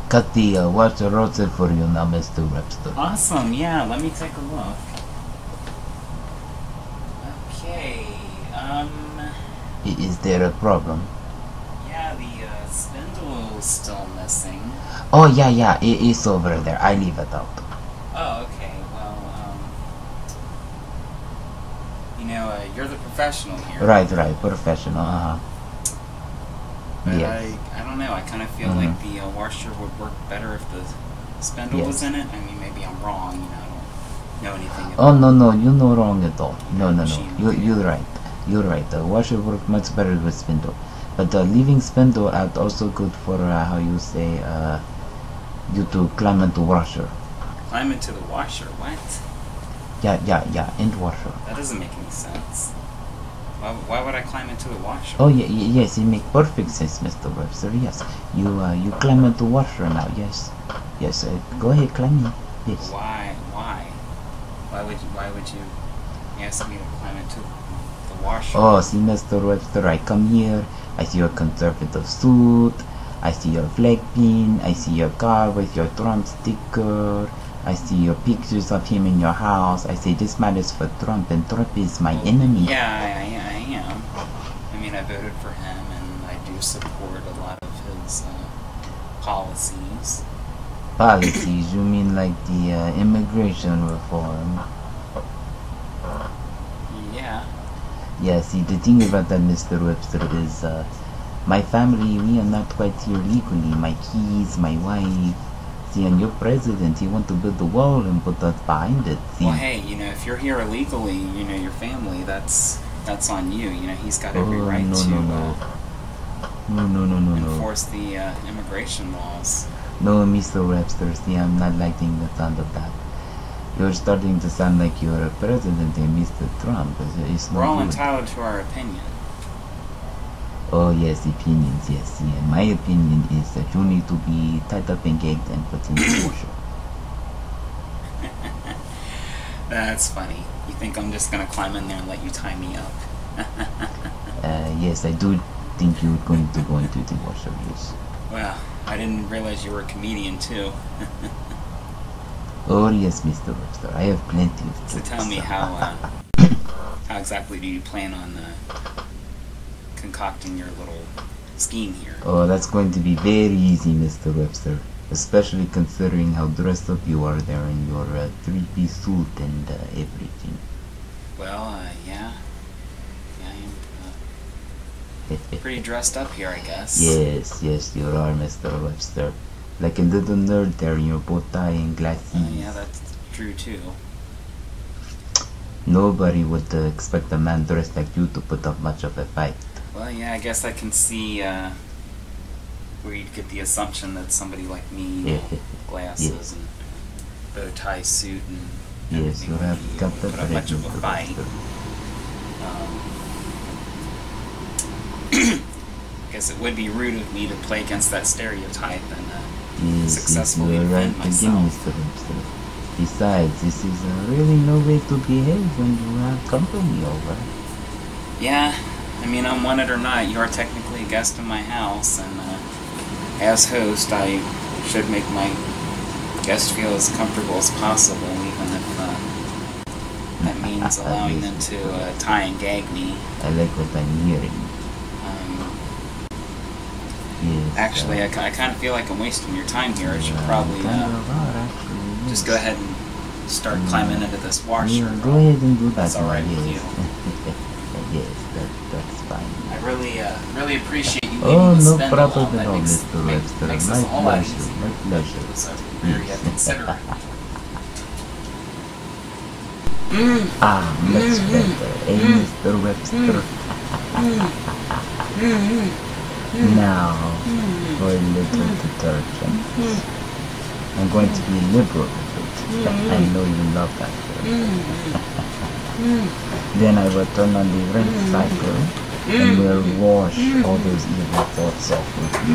got the washer roasted for you now, Mr. Webster. Awesome, yeah, let me take a look. Okay, Is there a problem? yeah, the spindle's still missing. Oh, yeah, it is over there. I leave it out. Oh, okay, well, you know, you're the professional here. Right, professional, But yes. I don't know, I kind of feel like the washer would work better if the spindle was in it. I mean, maybe I'm wrong, you know, I don't know anything about Oh, no, you're not wrong at all. No. machine. You're right. You're right. The washer works much better with spindle. But leaving spindle out also good for, how you say, you to climb into washer. Climb into the washer, what? Yeah, into washer. That doesn't make any sense. Why would I climb into the washer? Oh, yes, it makes perfect sense, Mr. Webster, yes. You climb into washer now, yes. Yes, go ahead, climb in, yes. Why? Why would you ask me to climb into the washer? Oh, see, Mr. Webster, I come here, I see your conservative suit, I see your flag pin, I see your car with your Trump sticker, I see your pictures of him in your house. I say this matters for Trump, and Trump is my enemy. Yeah, I am. I mean, I voted for him, and I do support a lot of his policies. Policies? You mean like the immigration reform? Yeah. Yeah, see, the thing about that, Mr. Webster, is my family, we are not quite here legally. My kids, my wife. See, and your president, he want to build the wall and put us behind it. See? Well, hey, you know, if you're here illegally, you know, your family, that's on you. You know, he's got every right to enforce the immigration laws. No, Mr. Webster, see, I'm not liking the sound of that. You're starting to sound like you're a president and Mr. Trump. It's We're all good. entitled to our opinion. Oh, yes, opinions, yes. See, and my opinion is that you need to be tied up and gagged and put in the washer. That's funny. You think I'm just gonna climb in there and let you tie me up? Yes, I do think you're going to go into the washer, yes. Well, I didn't realize you were a comedian too. Oh, yes, Mr. Webster, I have plenty of So jokes. tell me how exactly do you plan on concocting your little scheme here? Oh, that's going to be very easy, Mr. Webster. Especially considering how dressed up you are there in your three-piece suit and everything. Well, yeah, I am pretty dressed up here, I guess. Yes, you are, Mr. Webster. Like a little nerd there in your bow tie and glasses. Yeah, that's true too. Nobody would expect a man dressed like you to put up much of a fight. Well, yeah, I guess I can see where you'd get the assumption that somebody like me, you know, glasses and bow tie suit and Yes, you have got would that put up right, much of a Mr. fight. Webster. I guess it would be rude of me to play against that stereotype and Yes, successfully you are right defend again, myself. Mr. Webster. Besides, this is really no way to behave when you have company over. Yeah, I mean, I'm wanted or not, you are technically a guest in my house, and as host, I should make my guests feel as comfortable as possible, even if that means allowing them to tie and gag me. I like what I'm hearing. Yes. Actually, I kind of feel like I'm wasting your time here. I should probably just go ahead and start climbing into this washer. Yeah, go ahead and do that. That's all right with yes. you. Yes, that's fine. I really appreciate you Oh, leaving the no spindle problem on. at That all, makes, Mr. Webster. makes My this a whole lot pleasure, easier. my pleasure. So very Yes. considerate. Much better. Mr. Webster. Now, for a little detergent. I'm going to be liberal with it. I know you love that word. Then I will turn on the rinse cycle and will wash all those evil thoughts off with you.